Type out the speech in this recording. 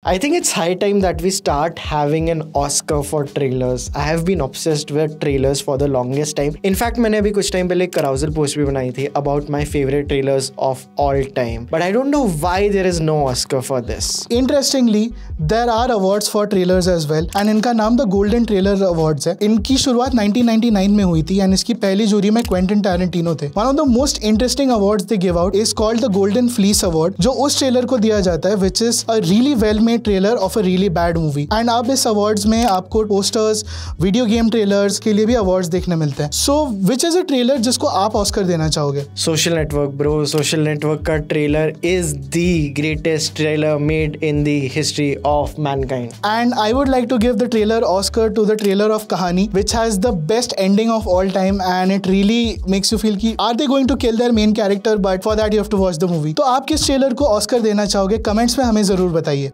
I think it's high time that we start having an Oscar for trailers. I have been obsessed with trailers for the longest time. In fact, मैंने अभी कुछ time पहले एक carousel post भी बनाई थी about my favorite trailers of all time. But I don't know why there is no Oscar for this. Interestingly, there are awards for trailers as well, and इनका नाम द गोल्डन ट्रेलर अवार्ड्स है. इनकी शुरुआत 1999 में हुई थी, and इसकी पहली जूरी में क्वेंटिन टैरेंटिनो थे. One of the most interesting awards they give out is called the golden fleece award, जो उस ट्रेलर को दिया जाता है which is a really well made trailer of a really bad movie. And अब इस awards में आपको पोस्टर्स, वीडियो गेम ट्रेलर्स के लिए भी अवार्ड्स देखने मिलते हैं. सो विच इज अ ट्रेलर जिसको आप ऑस्कर देना चाहोगे? Social network bro. Social network का trailer is the greatest trailer made in the history of mankind. And I would like to give the trailer Oscar to the trailer of Kahani, which has the best ending of all time, and it really makes you feel कि are they going to kill their main character, but for that you have to watch the movie. तो आप किस trailer को Oscar देना चाहोगे? Comments में हमें जरूर बताइए.